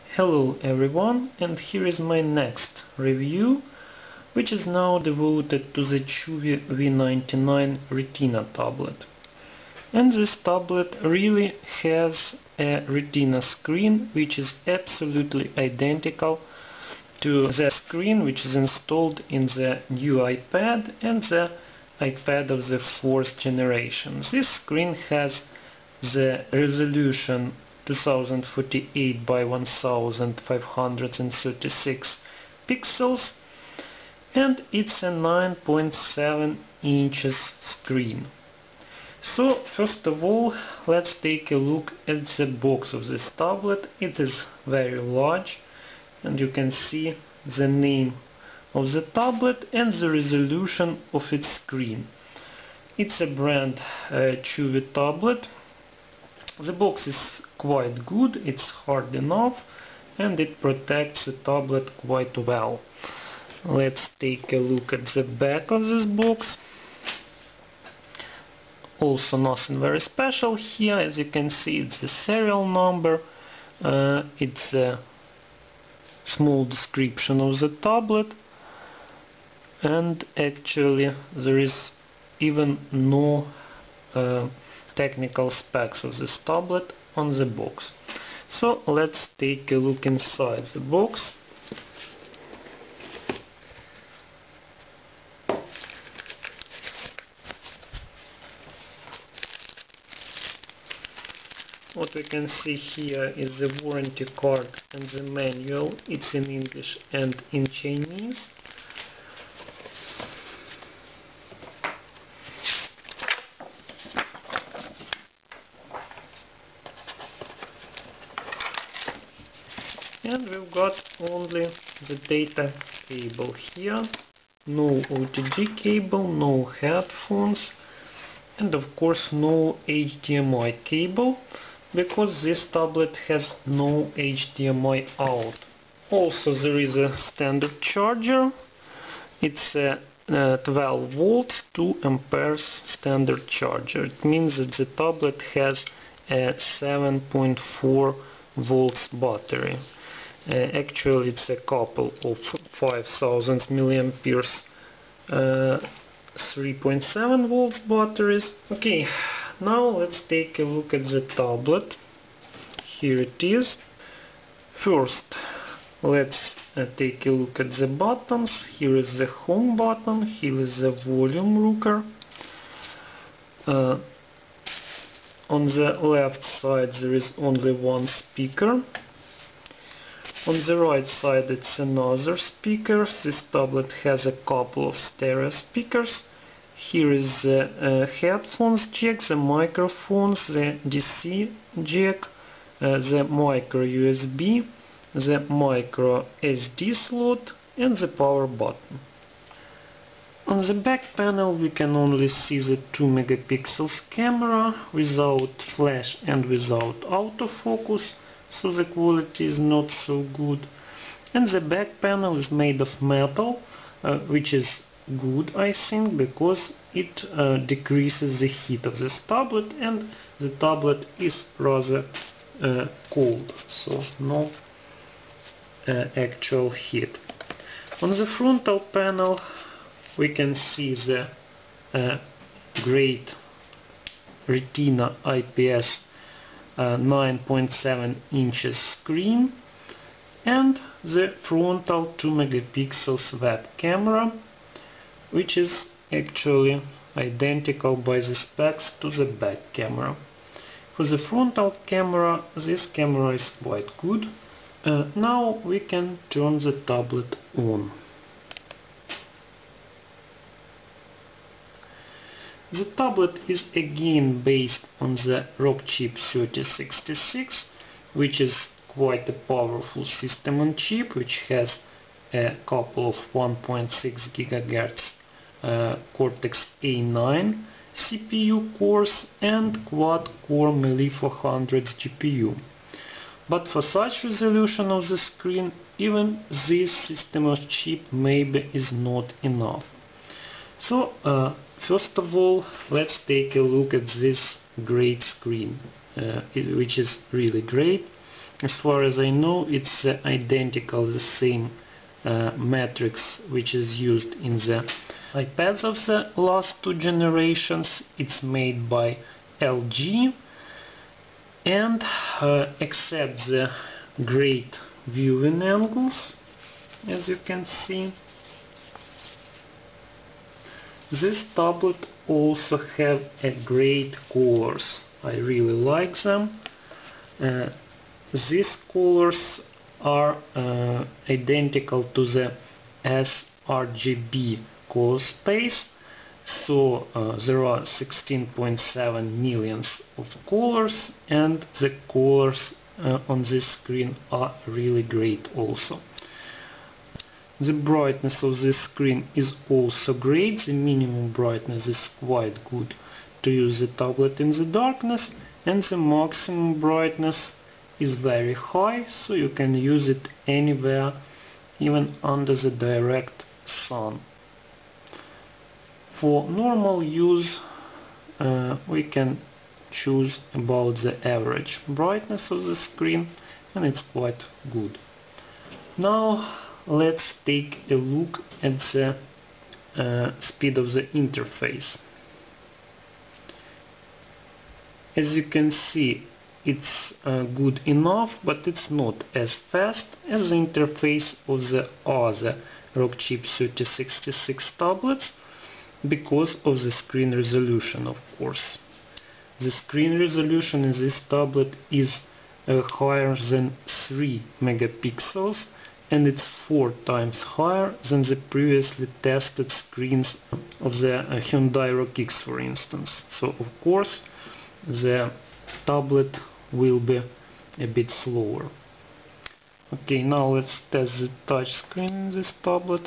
Hello everyone, and here is my next review, which is now devoted to the Chuvi V99 Retina tablet. And this tablet really has a Retina screen which is absolutely identical to the screen which is installed in the new iPad and the iPad of the 4th generation. This screen has the resolution 2048 by 1536 pixels, and it's a 9.7 inches screen. So first of all, let's take a look at the box of this tablet. It is very large, and you can see the name of the tablet and the resolution of its screen. It's a brand Chuvi tablet. The box is quite good, it's hard enough, and it protects the tablet quite well. Let's take a look at the back of this box. Also nothing very special here. As you can see, it's the serial number, it's a small description of the tablet, and actually there is even no technical specs of this tablet on the box. So let's take a look inside the box. What we can see here is the warranty card and the manual. It's in English and in Chinese. And we've got only the data cable here, no OTG cable, no headphones, and of course no HDMI cable, because this tablet has no HDMI out. Also there is a standard charger. It's a 12 volt 2 amperes standard charger. It means that the tablet has a 7.4 volts battery. Actually it's a couple of 5000 milliamperes 3.7 volts batteries. Okay, now let's take a look at the tablet. Here it is. First let's take a look at the buttons. Here is the home button, here is the volume rocker. On the left side there is only one speaker. On the right side it's another speaker. This tablet has a couple of stereo speakers. Here is the headphones jack, the microphones, the DC jack, the micro USB, the micro SD slot, and the power button. On the back panel we can only see the 2 megapixels camera without flash and without autofocus, so the quality is not so good. And the back panel is made of metal, which is good, I think, because it decreases the heat of this tablet, and the tablet is rather cold, so no actual heat. On the frontal panel we can see the great Retina IPS 9.7 inches screen and the frontal 2 megapixels web camera, which is actually identical by the specs to the back camera. For the frontal camera, this camera is quite good. Now we can turn the tablet on. The tablet is again based on the Rockchip 3066, which is quite a powerful system on chip, which has a couple of 1.6 GHz Cortex-A9 CPU cores and quad-core Melee 400 GPU. But for such resolution of the screen, even this system of chip maybe is not enough. So first of all, let's take a look at this great screen, which is really great. As far as I know, it's identical, the same matrix which is used in the iPads of the last two generations. It's made by LG, and except the great viewing angles, as you can see, this tablet also have a great colors. I really like them. These colors are identical to the sRGB color space, so there are 16.7 million of colors, and the colors on this screen are really great also. The brightness of this screen is also great. The minimum brightness is quite good to use the tablet in the darkness, and the maximum brightness is very high, so you can use it anywhere, even under the direct sun. For normal use, we can choose about the average brightness of the screen, and it's quite good. Now let's take a look at the speed of the interface. As you can see, it's good enough, but it's not as fast as the interface of the other Rockchip 3066 tablets, because of the screen resolution, of course. The screen resolution in this tablet is higher than 3 megapixels, and it's 4 times higher than the previously tested screens of the Hyundai Rock X, for instance. So of course the tablet will be a bit slower. Okay, now let's test the touch screen in this tablet.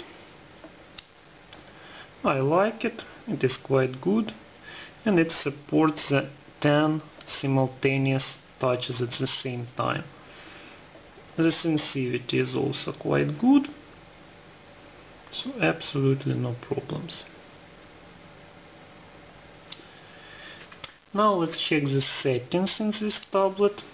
I like it, it is quite good, and it supports the 10 simultaneous touches at the same time. The sensitivity is also quite good, so absolutely no problems. Now let's check the settings in this tablet.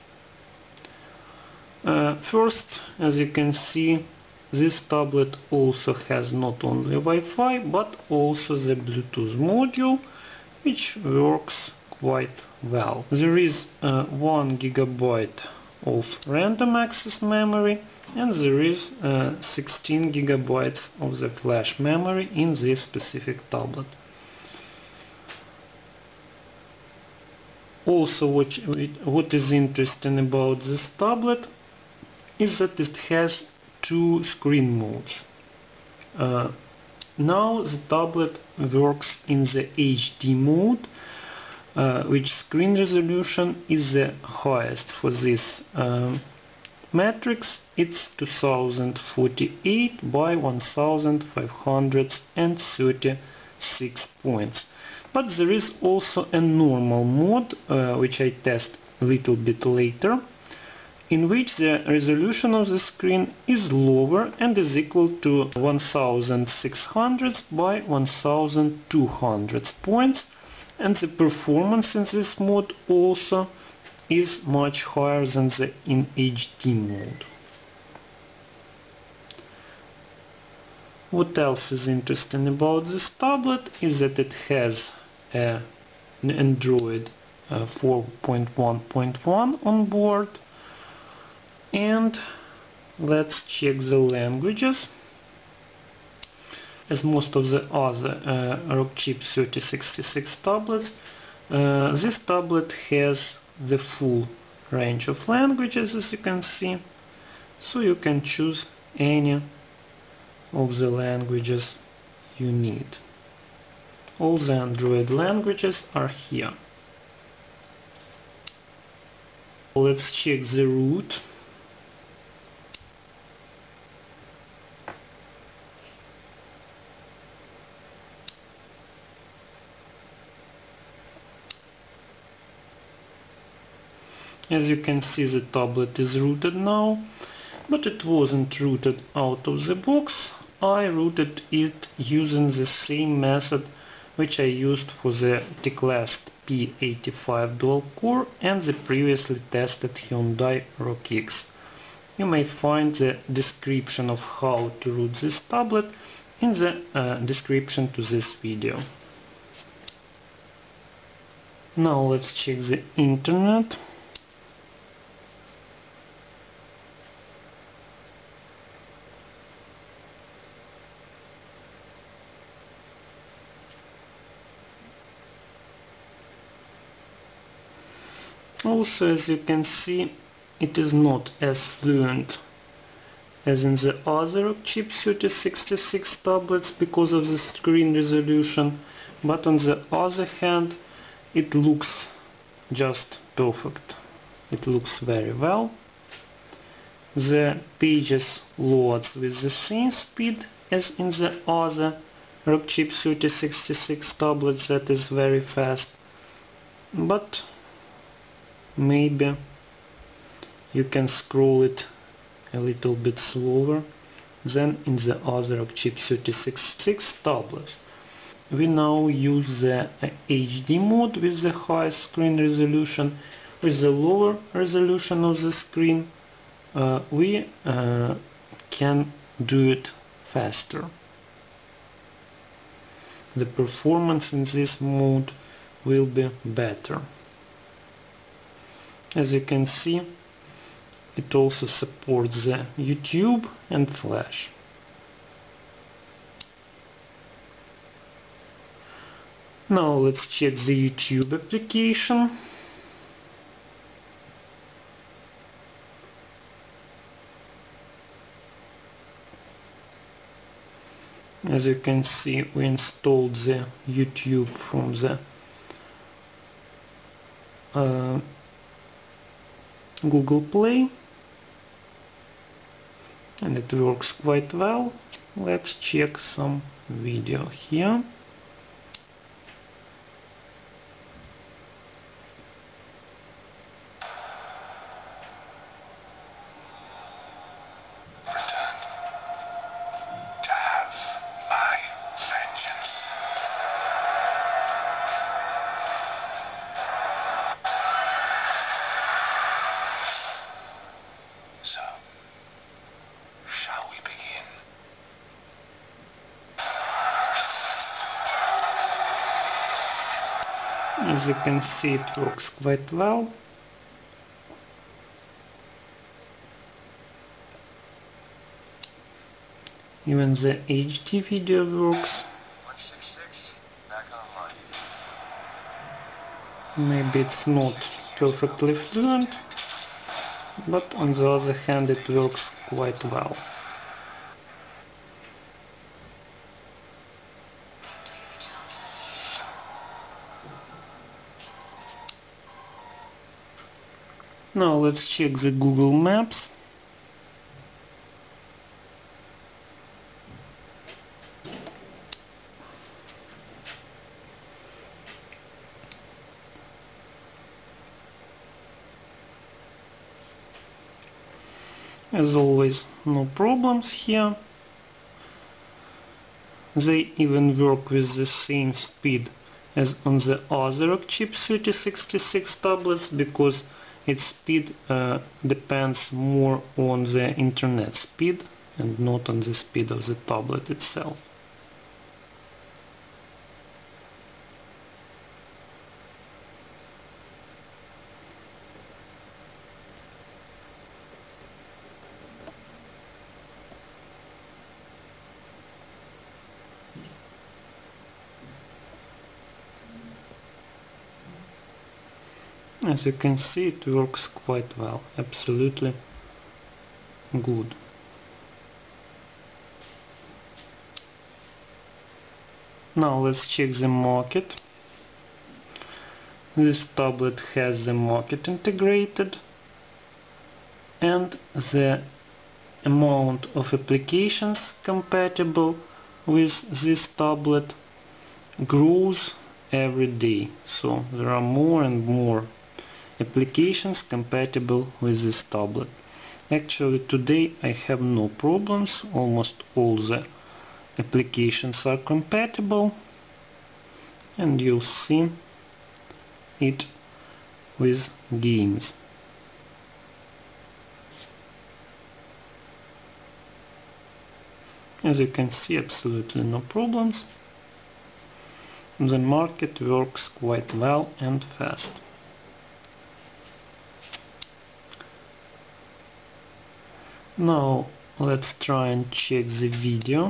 First, as you can see, this tablet also has not only Wi-Fi but also the Bluetooth module, which works quite well. There is 1 GB of random access memory, and there is 16 GB of the flash memory in this specific tablet. Also, what is interesting about this tablet is that it has 2 screen modes. Now the tablet works in the HD mode, which screen resolution is the highest for this matrix. It's 2048 by 1536 points. But there is also a normal mode, which I test a little bit later, in which the resolution of the screen is lower and is equal to 1600 by 1200 points, and the performance in this mode also is much higher than the in HD mode. What else is interesting about this tablet is that it has an Android 4.1.1 on board. And let's check the languages. As most of the other Rockchip 3066 tablets, this tablet has the full range of languages, as you can see, so you can choose any of the languages you need. All the Android languages are here. Let's check the root. As you can see, the tablet is rooted now, but it wasn't rooted out of the box. I rooted it using the same method which I used for the Teclast P85 dual core and the previously tested Hyundai ROCK-X. You may find the description of how to root this tablet in the description to this video. Now let's check the internet. Also, as you can see, it is not as fluent as in the other chip 3066 tablets because of the screen resolution, but on the other hand, it looks just perfect. It looks very well. The pages loads with the same speed as in the other Rockchip 3066 tablets, that is very fast, but maybe you can scroll it a little bit slower than in the other Rockchip 3066 tablets. We now use the HD mode with the highest screen resolution. With the lower resolution of the screen, we can do it faster. The performance in this mode will be better. As you can see, it also supports the YouTube and Flash. Now let's check the YouTube application. As you can see, we installed the YouTube from the Google Play, and it works quite well. Let's check some video here. So, shall we begin? As you can see, it works quite well. Even the HD video works. 166, back online. Maybe it's not perfectly fluent, but on the other hand it works quite well. Now let's check the Google Maps. As always, no problems here. They even work with the same speed as on the other Rockchip 3066 tablets, because its speed depends more on the internet speed and not on the speed of the tablet itself. As you can see, it works quite well, absolutely good. Now let's check the market. This tablet has the market integrated, and the amount of applications compatible with this tablet grows every day. So there are more and more applications compatible with this tablet. Actually, today I have no problems. Almost all the applications are compatible, and you'll see it with games. As you can see, absolutely no problems. The market works quite well and fast. Now let's try and check the video.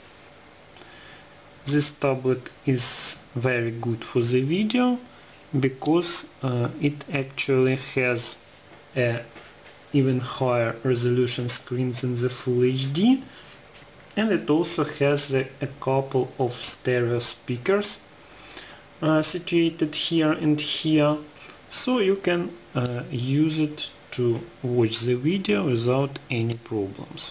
This tablet is very good for the video because it actually has a even higher resolution screen than the Full HD, and it also has a couple of stereo speakers situated here and here, so you can use it to watch the video without any problems.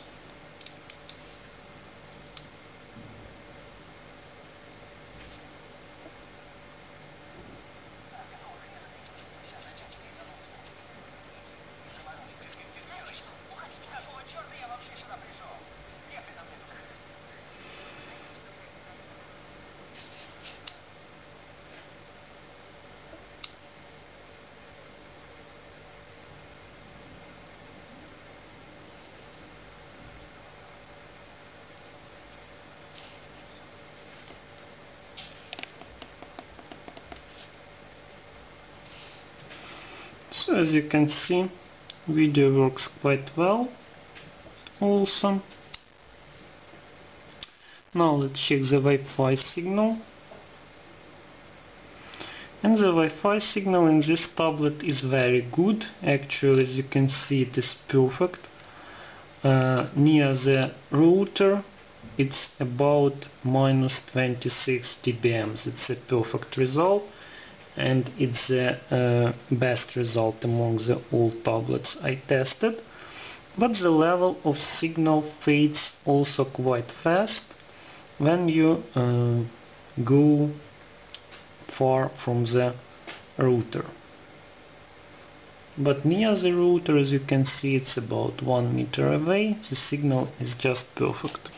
So as you can see, video works quite well also. Now let's check the Wi-Fi signal. And the Wi-Fi signal in this tablet is very good. Actually, as you can see, it is perfect. Near the router it's about minus 26 dBm. It's a perfect result, and it's the best result among the all tablets I tested. But the level of signal fades also quite fast when you go far from the router. But near the router, as you can see, it's about 1 meter away. The signal is just perfect.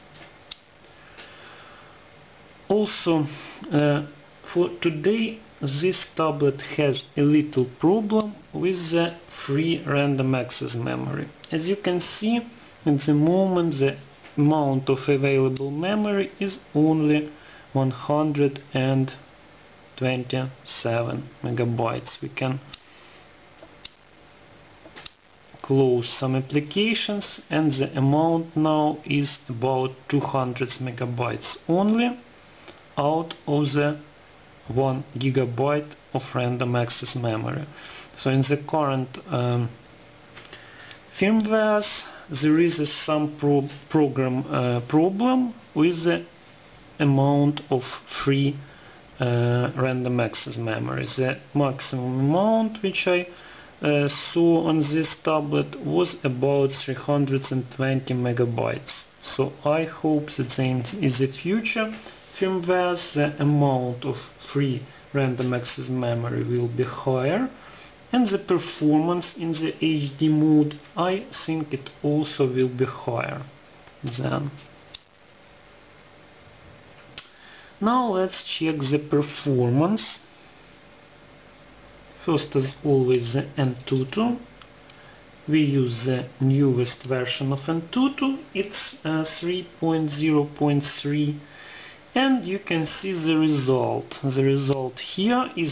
Also, for today, this tablet has a little problem with the free random access memory. As you can see, at the moment the amount of available memory is only 127 megabytes. We can close some applications, and the amount now is about 200 megabytes only out of the 1 gigabyte of random access memory. So in the current firmware there is some program problem with the amount of free random access memory. The maximum amount which I saw on this tablet was about 320 megabytes. So I hope that in the future firmware the amount of free random access memory will be higher, and the performance in the HD mode, I think it also will be higher then. Now let's check the performance. First, as always, the Antutu. We use the newest version of Antutu. It's 3.0.3. And you can see the result. The result here is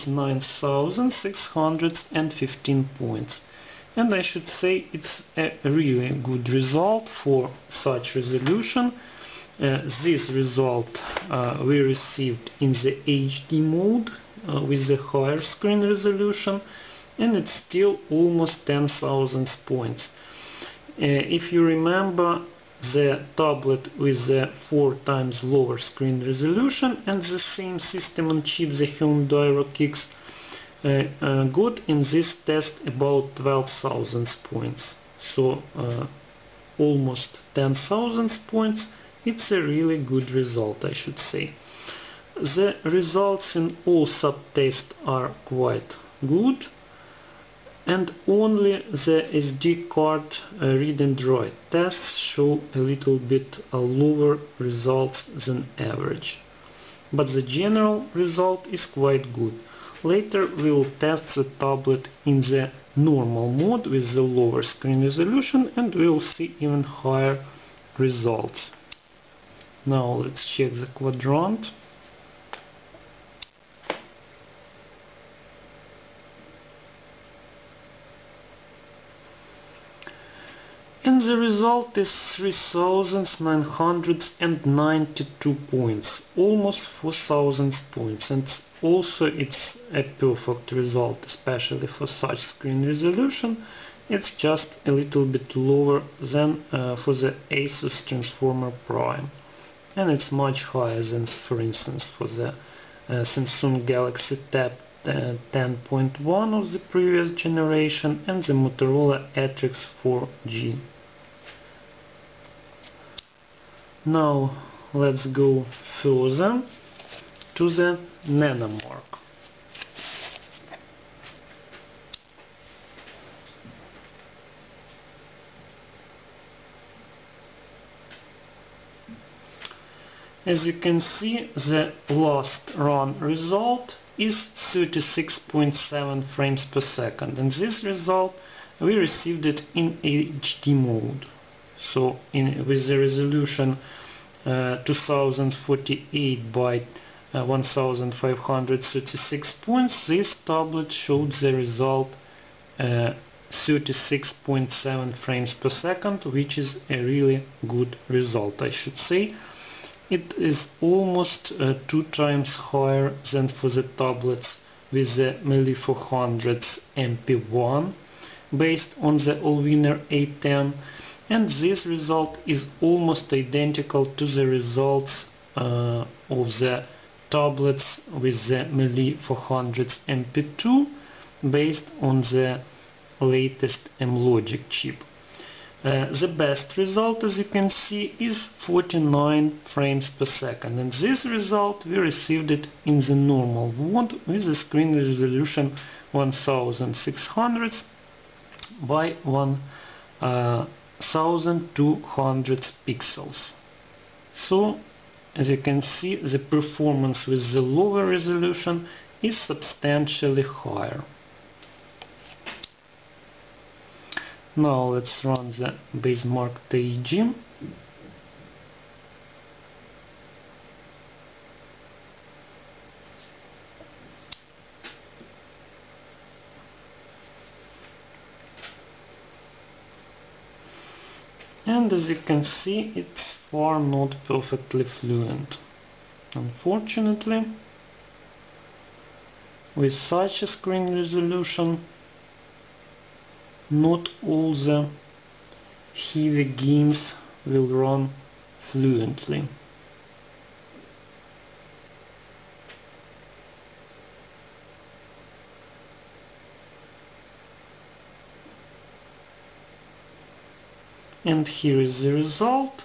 9,615 points. And I should say it's a really good result for such resolution. This result we received in the HD mode with the higher screen resolution, and it's still almost 10,000 points. If you remember, the tablet with the 4 times lower screen resolution and the same system on chip, the Home DirectX, got in this test about 12,000 points. So almost 10,000 points. It's a really good result, I should say. The results in all subtests are quite good, and only the SD card read and write tests show a little bit lower results than average. But the general result is quite good. Later we will test the tablet in the normal mode with the lower screen resolution, and we will see even higher results. Now let's check the quadrant. And the result is 3,992 points, almost 4,000 points, and also it's a perfect result, especially for such screen resolution. It's just a little bit lower than for the Asus Transformer Prime, and it's much higher than, for instance, for the Samsung Galaxy Tab 10.1 of the previous generation and the Motorola Atrix 4G. Now let's go further to the Nanomark. As you can see, the last run result is 36.7 frames per second, and this result we received it in HD mode. So with the resolution 2048 by 1536 points, this tablet showed the result 36.7 frames per second, which is a really good result, I should say. It is almost 2 times higher than for the tablets with the Melee 400's MP1 based on the Allwinner A10, and this result is almost identical to the results of the tablets with the Melee 400's MP2 based on the latest M-Logic chip. The best result, as you can see, is 49 frames per second, and this result we received it in the normal mode with the screen resolution 1600 by 1200 pixels. So, as you can see, the performance with the lower resolution is substantially higher. Now let's run the Basemark TAG. And as you can see, it's far not perfectly fluent. Unfortunately, with such a screen resolution, not all the heavy games will run fluently. And here is the result,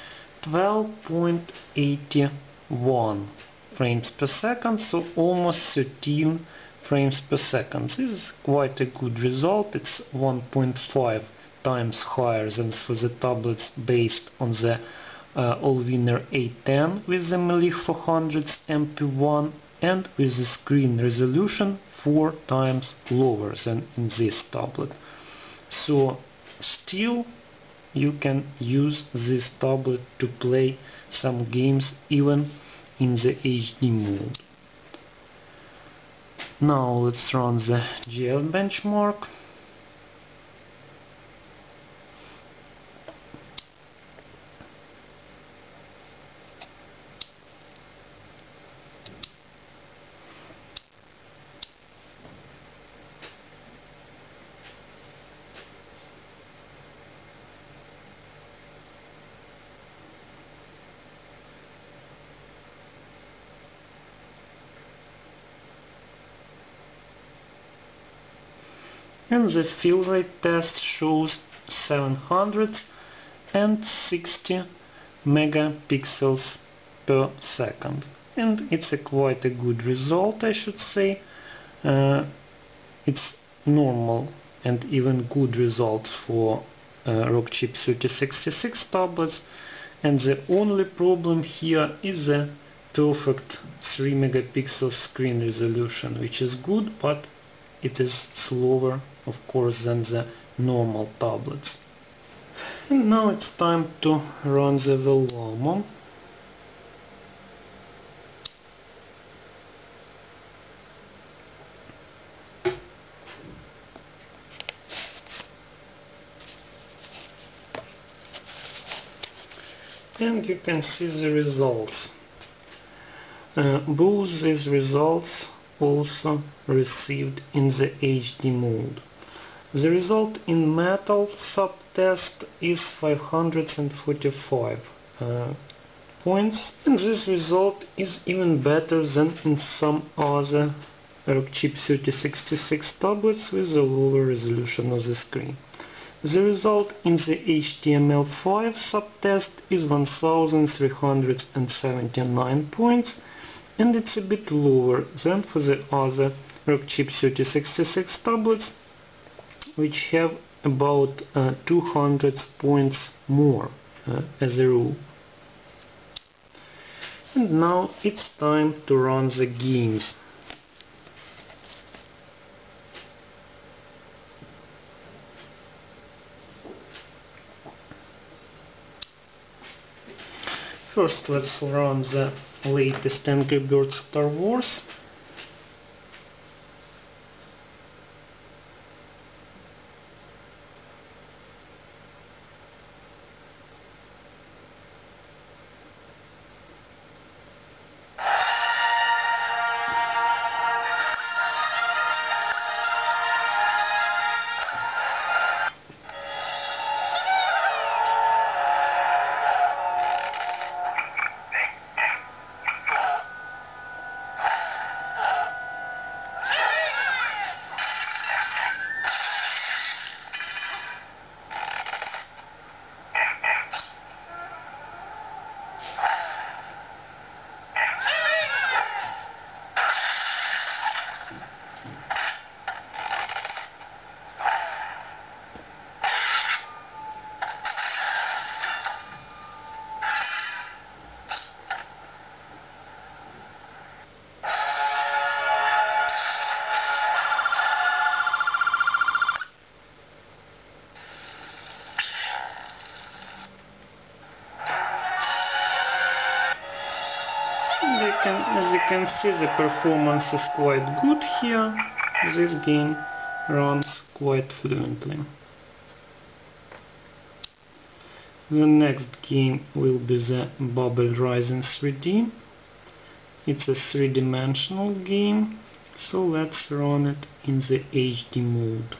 12.81 frames per second, so almost 13 frames per second. This is quite a good result. It's 1.5 times higher than for the tablets based on the Allwinner A10 with the Melee 400's MP1, and with the screen resolution 4 times lower than in this tablet. So still you can use this tablet to play some games even in the HD mode. Now let's run the GF benchmark. And the fill rate test shows 760 megapixels per second, and it's quite a good result, I should say. It's normal and even good results for Rockchip 3066 tablets, and the only problem here is the perfect 3 megapixel screen resolution, which is good, but it is slower, of course, than the normal tablets. And now it's time to run the Vellamo. And you can see the results. Both these results also received in the HD mode. The result in metal subtest is 545 points, and this result is even better than in some other Rockchip 3066 tablets with a lower resolution of the screen. The result in the HTML5 subtest is 1379 points, and it's a bit lower than for the other Rockchip 3066 tablets, which have about 200 points more as a rule. And now it's time to run the games. First, let's run the latest Angry Birds Star Wars. As you can see, the performance is quite good here. This game runs quite fluently. The next game will be the Bubble Rising 3D. It's a three-dimensional game, so let's run it in the HD mode.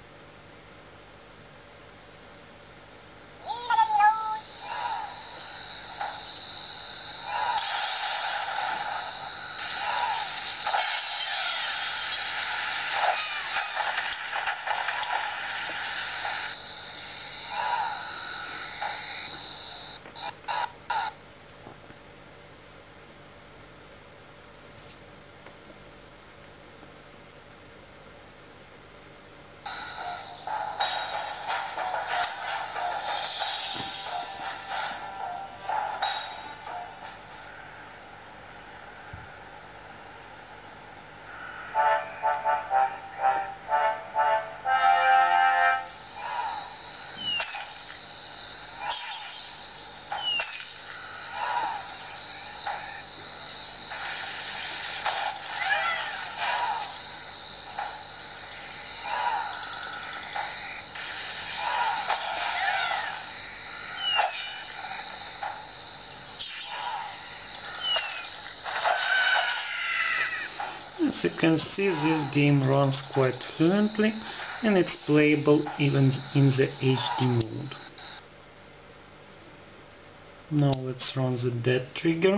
As you can see, this game runs quite fluently and it's playable even in the HD mode. Now let's run the Dead Trigger.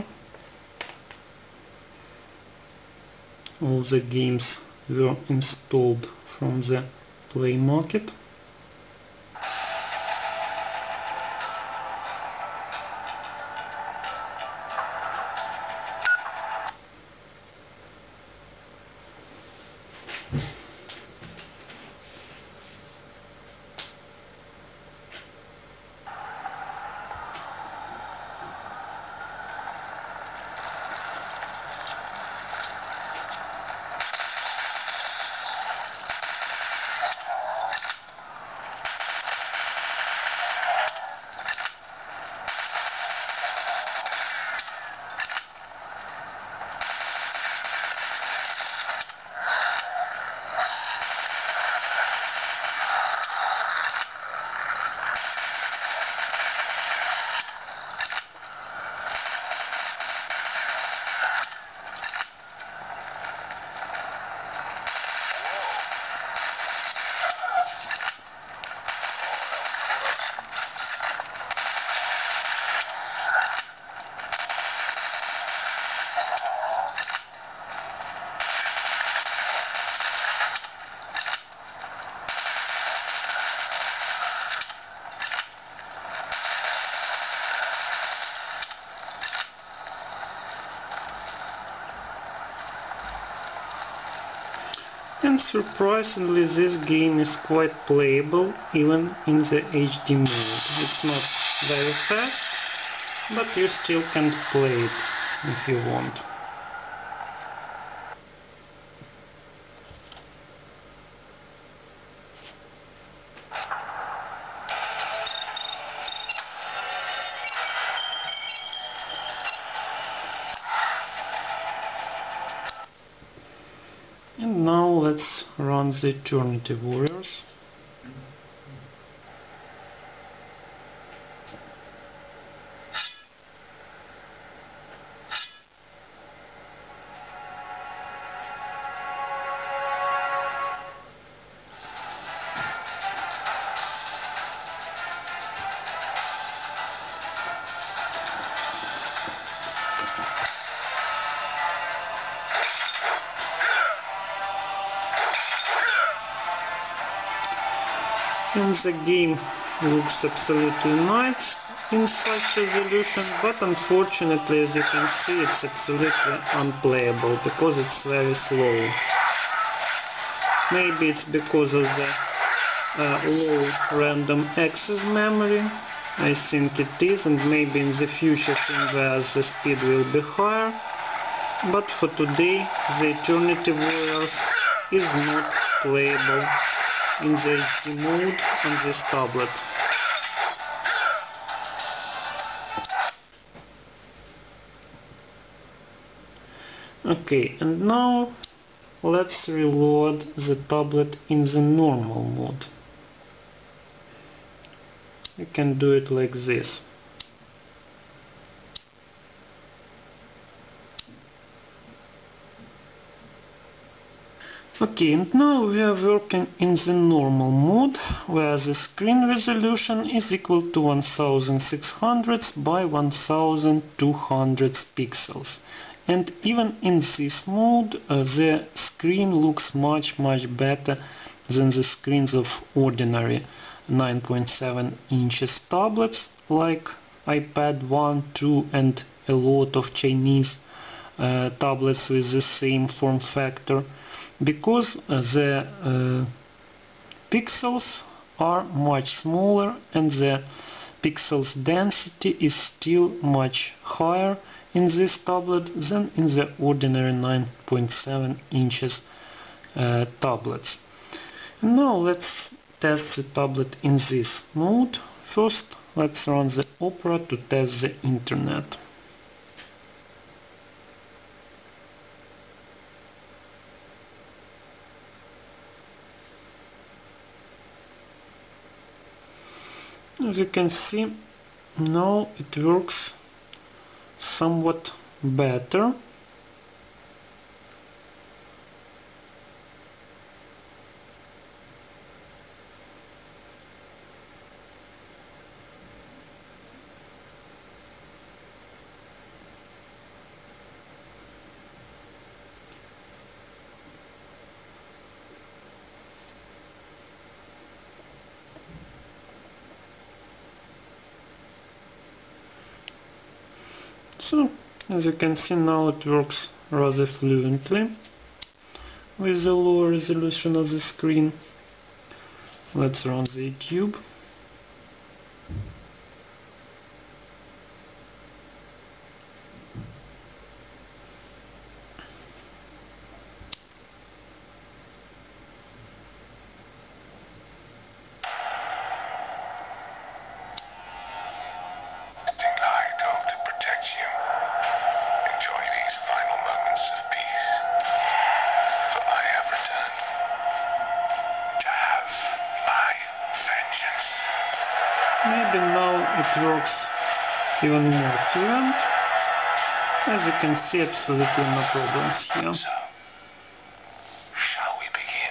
All the games were installed from the Play Market. And surprisingly, this game is quite playable even in the HD mode. It's not very fast, but you still can play it if you want. And now let's run the Eternity Warriors. And the game looks absolutely nice in such resolution, but unfortunately, as you can see, it's absolutely unplayable because it's very slow. Maybe it's because of the low random access memory. I think it is, and maybe in the future somewhere the speed will be higher. But for today, the Eternity Warriors is not playable in the HD mode on this tablet. Okay, and now let's reload the tablet in the normal mode. You can do it like this. Okay, and now we are working in the normal mode, where the screen resolution is equal to 1600 by 1200 pixels. And even in this mode, the screen looks much better than the screens of ordinary 9.7 inches tablets like iPad 1, 2 and a lot of Chinese tablets with the same form factor, because the pixels are much smaller and the pixels density is still much higher in this tablet than in the ordinary 9.7 inches tablets. Now let's test the tablet in this mode. First, let's run the Opera to test the internet. As you can see, now it works somewhat better. So, as you can see, now it works rather fluently with the lower resolution of the screen. Let's run the YouTube. Maybe now it works even more fluent. As you can see, absolutely no problems here. So, shall we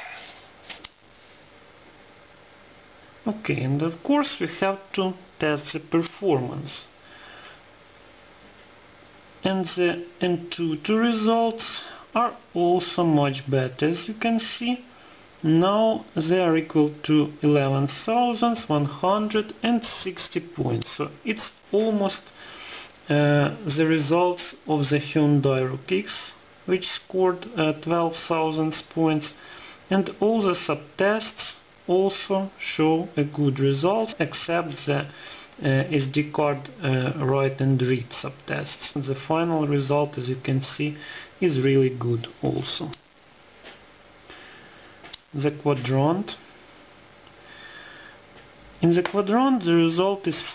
begin? Okay, and of course we have to test the performance. And the Antutu results are also much better. As you can see, now they are equal to 11,160 points. So it's almost the results of the Hyundai Rook X, which scored 12,000 points. and all the subtests also show a good result, except the SD card write and read subtests. The final result, as you can see, is really good also. The quadrant. In the quadrant, the result is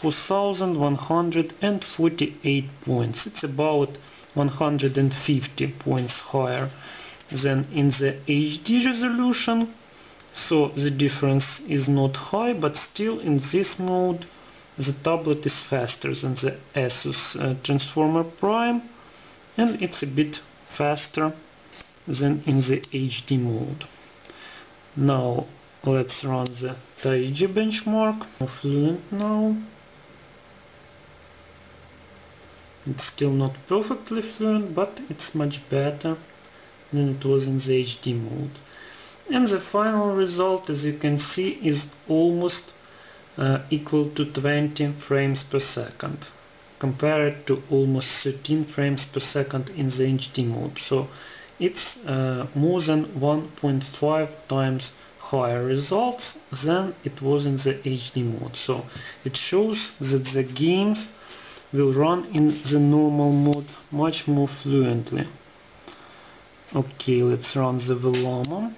4,148 points. It's about 150 points higher than in the HD resolution, so the difference is not high, but still in this mode the tablet is faster than the Asus Transformer Prime, and it's a bit faster than in the HD mode. Now let's run the Taiji benchmark. More fluent now. It's still not perfectly fluent, but it's much better than it was in the HD mode. And the final result, as you can see, is almost equal to 20 frames per second, compared to almost 13 frames per second in the HD mode. So it's more than 1.5 times higher results than it was in the HD mode. So it shows that the games will run in the normal mode much more fluently. Okay, let's run the Velama.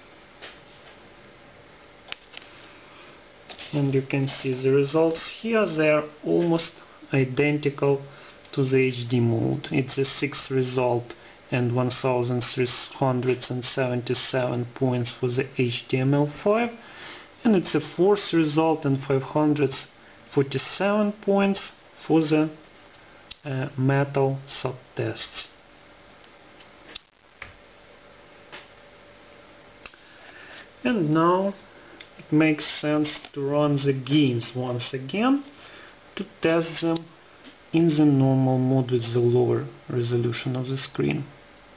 And you can see the results here. They are almost identical to the HD mode. It's a 6th result and 1,377 points for the HTML5, and it's a 4th result and 547 points for the metal subtests. And now it makes sense to run the games once again to test them in the normal mode with the lower resolution of the screen.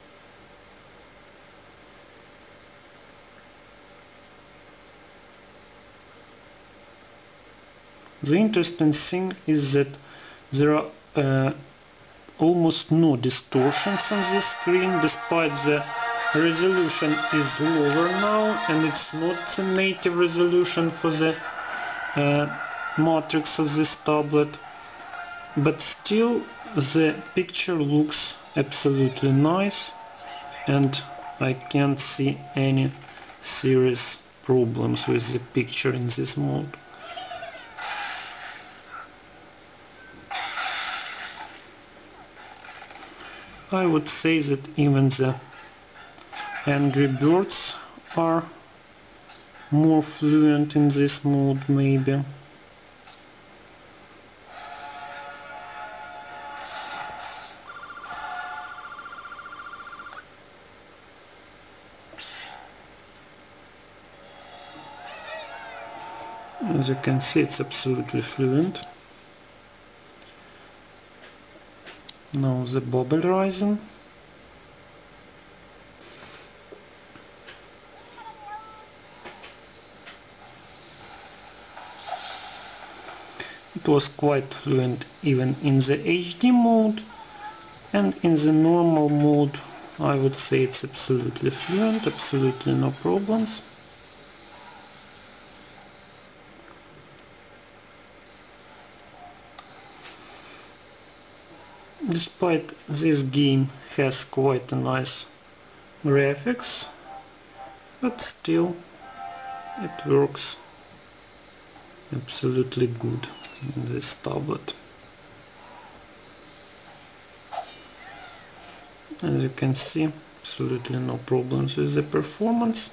The interesting thing is that there are almost no distortions on the screen, despite the resolution is lower now, and it's not the native resolution for the matrix of this tablet, but still the picture looks absolutely nice, and I can't see any serious problems with the picture in this mode. I would say that even the Angry Birds are more fluent in this mode, maybe. As you can see, it's absolutely fluent. Now the Bobble Rising. It was quite fluent even in the HD mode, and in the normal mode I would say it's absolutely fluent, absolutely no problems. Despite this game has quite a nice graphics, but still it works absolutely good in this tablet. As you can see, absolutely no problems with the performance.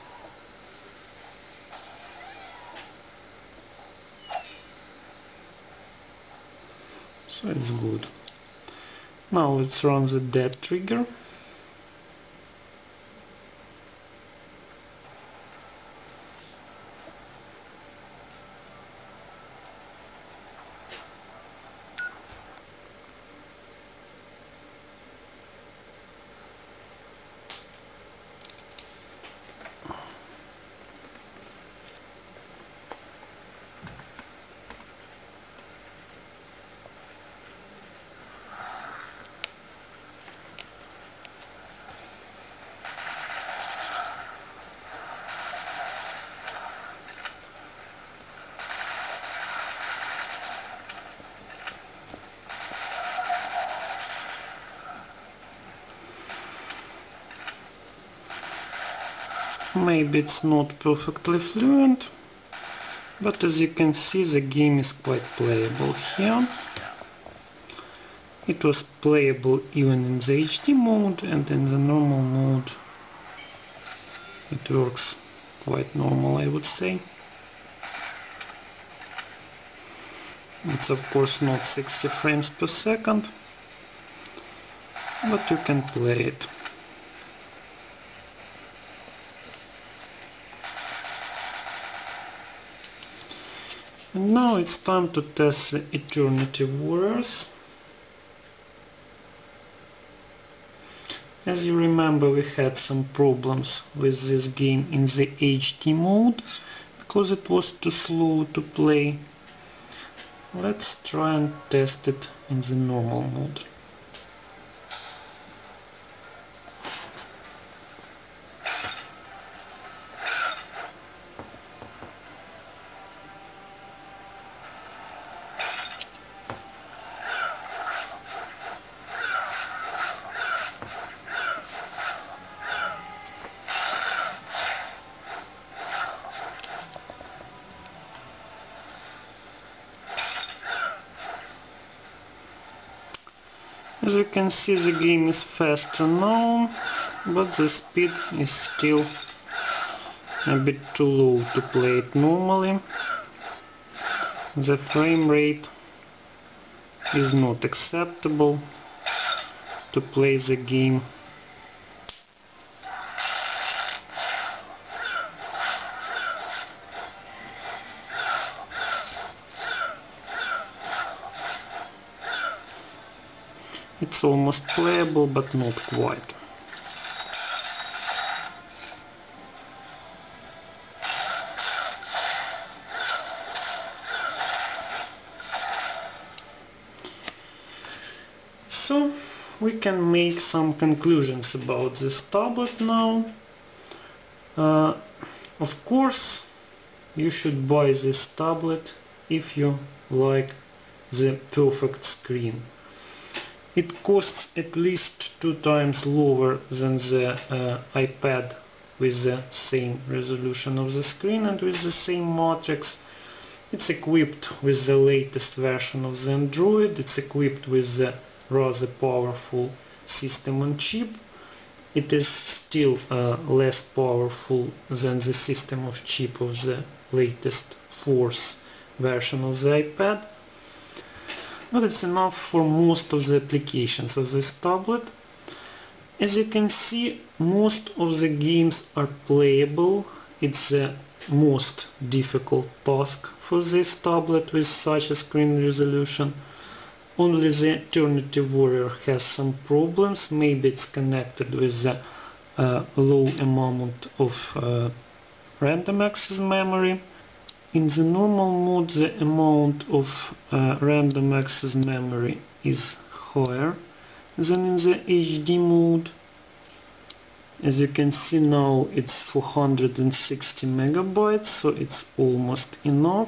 So it's good. Now let's run the dead trigger. Maybe it's not perfectly fluent, but as you can see the game is quite playable here. It was playable even in the HD mode, and in the normal mode it works quite normal, I would say. It's of course not 60 frames per second, but you can play it. And now it's time to test the Eternity Warriors. As you remember, we had some problems with this game in the HD mode because it was too slow to play. Let's try and test it in the normal mode. As you can see, the game is faster now, but the speed is still a bit too low to play it normally. The frame rate is not acceptable to play the game. It's almost playable, but not quite. So we can make some conclusions about this tablet now. Of course, you should buy this tablet if you like the perfect screen. It costs at least 2 times lower than the iPad with the same resolution of the screen and with the same matrix. It's equipped with the latest version of the Android. It's equipped with the rather powerful system on chip. It is still less powerful than the system of chip of the latest 4th version of the iPad. But it's enough for most of the applications of this tablet. As you can see, most of the games are playable. It's the most difficult task for this tablet with such a screen resolution. Only the Eternity Warrior has some problems. Maybe it's connected with the low amount of random access memory. In the normal mode, the amount of random access memory is higher than in the HD mode. As you can see now, it's 460 megabytes, so it's almost enough.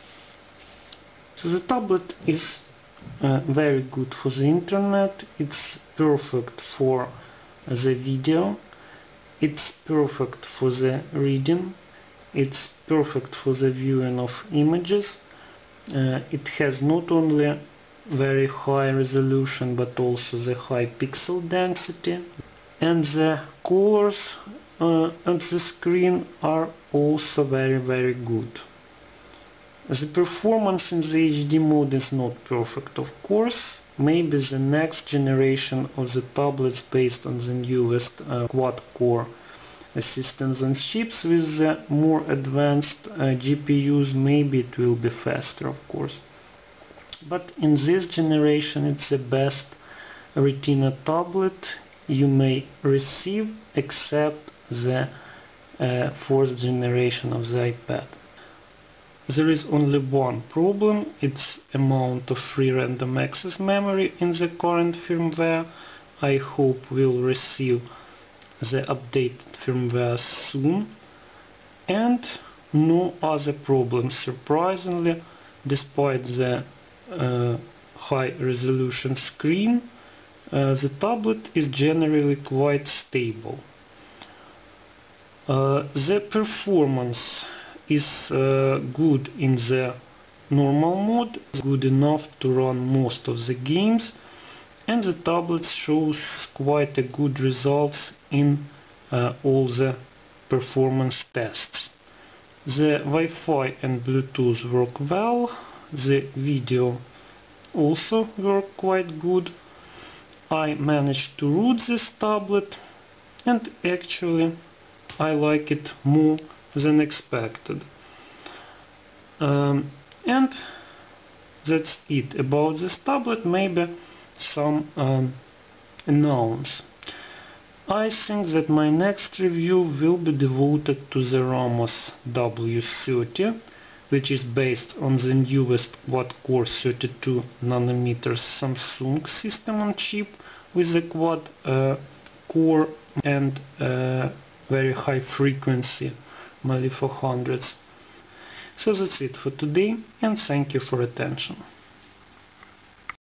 So the tablet is very good for the internet. It's perfect for the video. It's perfect for the reading. It's perfect for the viewing of images. It has not only very high resolution but also the high pixel density, and the colors on the screen are also very good. The performance in the HD mode is not perfect, of course. Maybe the next generation of the tablets based on the newest quad-core systems and chips with the more advanced GPUs, maybe it will be faster, of course. But in this generation it's the best Retina tablet you may receive, except the 4th generation of the iPad. There is only one problem: it's amount of free random access memory in the current firmware. I hope we'll receive the updated firmware soon, and no other problems, surprisingly. Despite the high resolution screen, the tablet is generally quite stable. The performance is good in the normal mode, good enough to run most of the games, and the tablet shows quite a good results in all the performance tests. The Wi-Fi and Bluetooth work well, the video also work quite good. I managed to root this tablet, and actually I like it more than expected. And that's it about this tablet. Maybe some announce. I think that my next review will be devoted to the Ramos W30, which is based on the newest quad-core 32nm Samsung system on chip with a quad core and very high frequency Mali 400s. So that's it for today, and thank you for attention.